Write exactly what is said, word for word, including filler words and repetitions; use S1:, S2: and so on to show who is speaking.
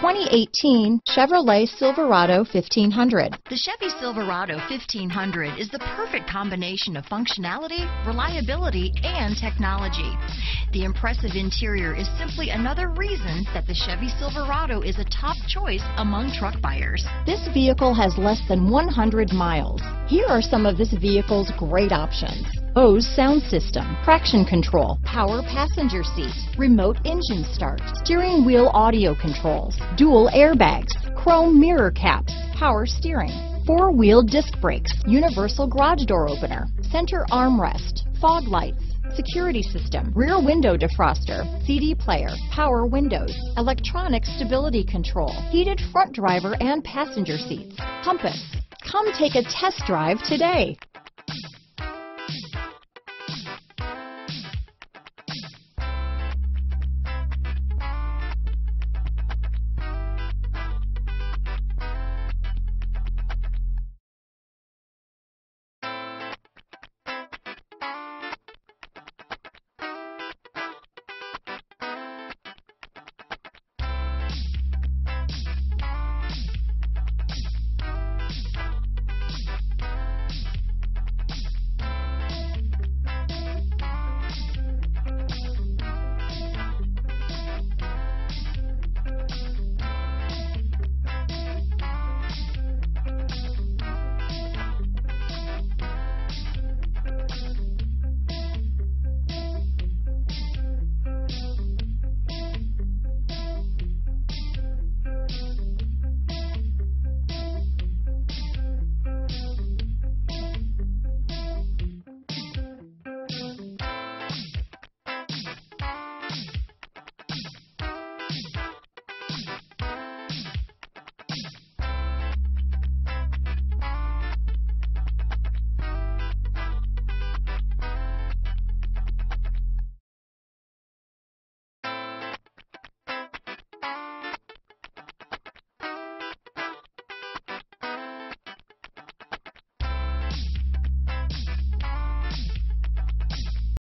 S1: twenty eighteen Chevrolet Silverado fifteen hundred.
S2: The Chevy Silverado fifteen hundred is the perfect combination of functionality, reliability, and technology. The impressive interior is simply another reason that the Chevy Silverado is a top choice among truck buyers.
S1: This vehicle has less than one hundred miles. Here are some of this vehicle's great options: Bose sound system, traction control, power passenger seat, remote engine start, steering wheel audio controls, dual airbags, chrome mirror caps, power steering, four-wheel disc brakes, universal garage door opener, center armrest, fog lights, security system, rear window defroster, C D player, power windows, electronic stability control, heated front driver and passenger seats, compass. Come take a test drive today.